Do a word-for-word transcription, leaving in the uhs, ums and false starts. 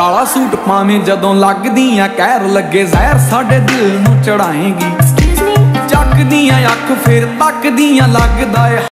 काला सूट पावे जदों लगदियां कहर लगे जहर साडे दिल नूं चढ़ाएगी। जगदियां अख फिर तकदियां लगदा है